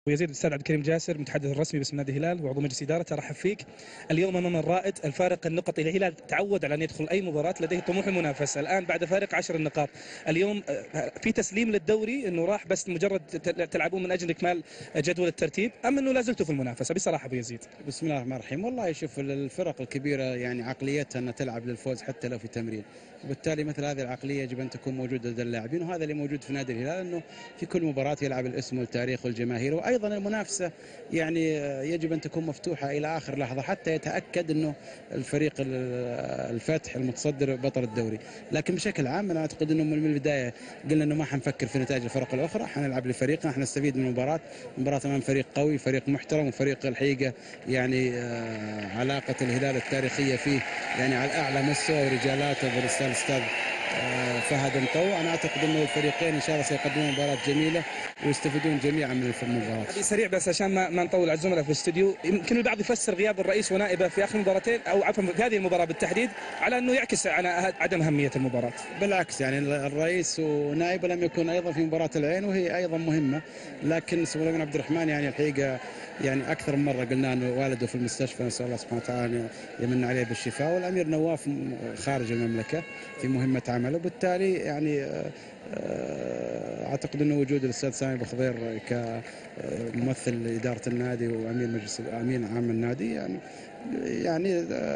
ويزيد الاستاذ عبد الكريم جاسر متحدث الرسمي باسم نادي الهلال وعضو مجلس اداره، ارحب فيك. اليوم امام الرائد، الفارق النقطي الهلال تعود على ان يدخل اي مباراه لديه طموح المنافسه، الان بعد فارق 10 نقاط. اليوم في تسليم للدوري انه راح بس مجرد تلعبون من اجل اكمال جدول الترتيب، ام انه لا زلتوا في المنافسه بصراحه ابو يزيد؟ بسم الله الرحمن الرحيم. والله شوف الفرق الكبيرة يعني عقليتها أنها تلعب للفوز حتى لو في تمرين، وبالتالي مثل هذه العقلية يجب أن تكون موجودة لدى اللاعبين، وهذا اللي موجود في نادي الهلال، أنه في كل مباراة يلعب الاسم والتاريخ والجماهير، وأيضا المنافسة يعني يجب أن تكون مفتوحة إلى آخر لحظة حتى يتأكد أنه الفريق الفتح المتصدر بطل الدوري. لكن بشكل عام أنا أعتقد أنه من البداية قلنا أنه ما حنفكر في نتائج الفرق الأخرى، حنلعب لفريقنا، حنستفيد من المباراة أمام فريق قوي، فريق محترم، وفريق الحقيقة يعني علاقة الهلال التاريخية فيه يعني على أعلى مستوى، ورجالاته بالاستاذ فهد مطوع. أنا أعتقد أنه الفريقين إن شاء الله سيقدمون مباراة جميلة ويستفيدون جميعا من المباراة. هذه سريع بس عشان ما نطول على الزملاء في الاستوديو، يمكن البعض يفسر غياب الرئيس ونائبه في آخر مباراتين أو عفوا في هذه المباراة بالتحديد على أنه يعكس على عدم أهمية المباراة. بالعكس، يعني الرئيس ونائبه لم يكن أيضا في مباراة العين وهي أيضا مهمة، لكن سمو الأمين عبد الرحمن يعني الحقيقة يعني أكثر من مرة قلنا أنه والده في المستشفى، نسأل الله سبحانه وتعالى يمن عليه بالشفاء، والأمير نواف خارج المملكة في مهمة عمله، وبالتالي يعني أعتقد أنه وجود الأستاذ سامي أبو خضير كممثل إدارة النادي وأمين مجلس أمين عام النادي يعني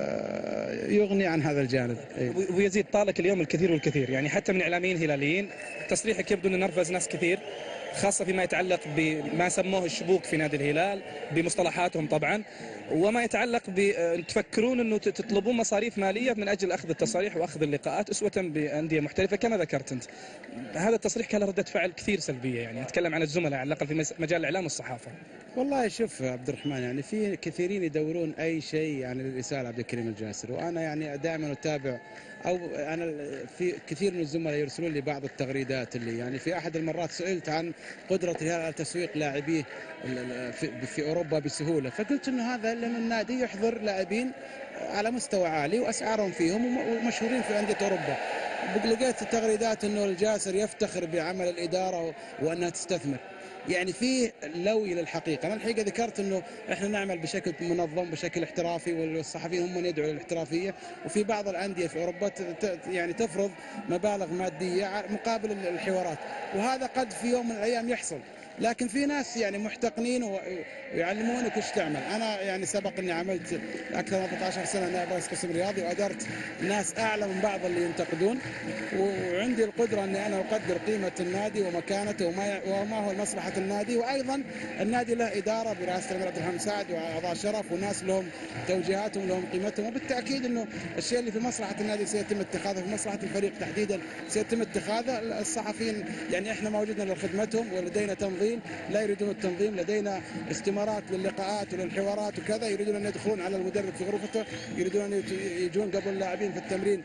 يغني عن هذا الجانب. ويزيد طالك اليوم الكثير والكثير، يعني حتى من إعلاميين هلاليين تصريحك يبدو أنه نرفز ناس كثير، خاصة فيما يتعلق بما سموه الشبوك في نادي الهلال بمصطلحاتهم طبعا، وما يتعلق تفكرون أنه تطلبون مصاريف مالية من أجل أخذ التصاريح وأخذ اللقاءات أسوة بأندية محترفة كما ذكرت أنت. هذا التصريح كان له ردة فعل كثير سلبية، يعني أتكلم عن الزملاء على الأقل في مجال الإعلام والصحافة. والله شوف عبد الرحمن، يعني في كثيرين يدورون أي شيء يعني للإساءة عبد الكريم الجاسر، وأنا يعني دائما أتابع، أو أنا في كثير من الزملاء يرسلون لي بعض التغريدات اللي يعني في أحد المرات سئلت عن قدرة الهلال على تسويق لاعبيه في أوروبا بسهولة، فقلت إنه هذا لأن النادي يحضر لاعبين على مستوى عالي وأسعارهم فيهم ومشهورين في أندية أوروبا. لقيت تغريدات إنه الجاسر يفتخر بعمل الإدارة وأنها تستثمر، يعني فيه لوي للحقيقة. أنا الحقيقة ذكرت أنه إحنا نعمل بشكل منظم بشكل احترافي، والصحفيين هم من يدعوا للاحترافية، وفي بعض الأندية في أوروبا يعني تفرض مبالغ مادية مقابل الحوارات، وهذا قد في يوم من الأيام يحصل، لكن في ناس يعني محتقنين ويعلمونك وش تعمل. أنا يعني سبق أني عملت أكثر من 14 سنة نائب رئيس قسم رياضي، وأدرت ناس أعلى من بعض اللي ينتقدون، وعندي القدرة أني أنا أقدر قيمة النادي ومكانته وما هو مصلحة النادي، وأيضا النادي له إدارة برئاسة الأمير عبد الرحمن مساعد وأعضاء شرف وناس لهم توجيهاتهم لهم قيمتهم، وبالتأكيد أنه الشيء اللي في مصلحة النادي سيتم اتخاذه، في مصلحة الفريق تحديدا سيتم اتخاذه. الصحفيين يعني إحنا موجودين لخدمتهم، ولدينا تنظيم لا يريدون التنظيم، لدينا استمارات للقاءات وللحوارات وكذا، يريدون أن يدخلون على المدرب في غرفته، يريدون أن يجون قبل اللاعبين في التمرين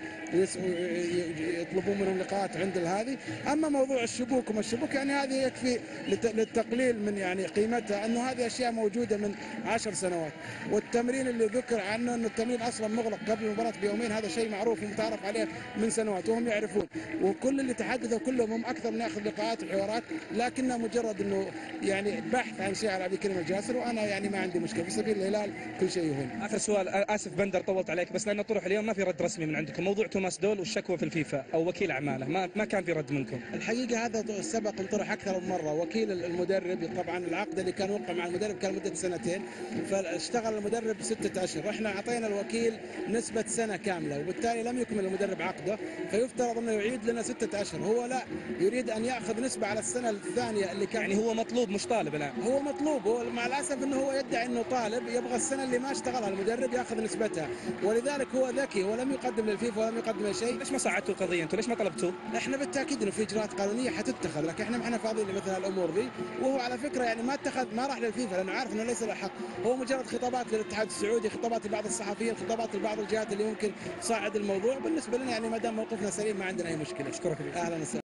يطلبون منهم لقاءات عند هذه. أما موضوع الشبوك وما الشبوك يعني هذه يكفي للتقليل من يعني قيمتها، أنه هذه أشياء موجودة من 10 سنوات، والتمرين اللي ذكر عنه أنه التمرين أصلا مغلق قبل المباراة بيومين، هذا شيء معروف ومتعارف عليه من سنوات وهم يعرفون، وكل اللي تحدثوا كلهم هم أكثر من يأخذ لقاءات وحوارات، لكنه مجرد أنه يعني بحث عن شيء على عبد الكريم الجاسر، وأنا يعني ما عندي مشكلة في سبيل الهلال كل شيء يهون. آخر سؤال، آسف بندر طولت عليك، بس لأنه طرح اليوم ما في رد رسمي من عندكم، موضوع توماس دول والشكوى في الفيفا أو وكيل أعماله ما كان في رد منكم. الحقيقة هذا سبق انطرح أكثر من مرة. وكيل المدرب طبعا العقد اللي كان وقع مع المدرب كان مدة 2 سنين، فاشتغل المدرب 6 أشهر، احنا أعطينا الوكيل نسبة سنة كاملة، وبالتالي لم يكمل المدرب عقده، فيفترض أنه يعيد لنا 6 أشهر، هو لا يريد أن يأخذ نسبة على السنة الثانية اللي كان، يعني هو مطلوب مش طالب الآن. هو مطلوب، هو مع الأسف أنه هو يدعي أنه طالب، يبغى السنة اللي ما اشتغلها المدرب يأخذ نسبتها، ولذلك هو ذكي ولم يقدم للفيفا ولم يقدم شيء. ليش ما صعدتوا القضية أنتوا؟ ليش ما طلبتوا؟ احنا بالتأكيد أنه في إجراءات قانونية حتتخذ، لكن احنا ما احنا فاضيين لمثل هالأمور ذي، وهو على فكرة يعني ما راح للفيفا لأنه عارف أنه ليس له حق، هو مجرد خطابات للاتحاد السعودي، خطابات لبعض الصحفيين، خطابات لبعض الجهات اللي ممكن تصعد الموضوع. بالنسبة لنا يعني ما دام موقفنا سليم ما عندنا أي مشكلة. أشكرك. أهلا وسهلا.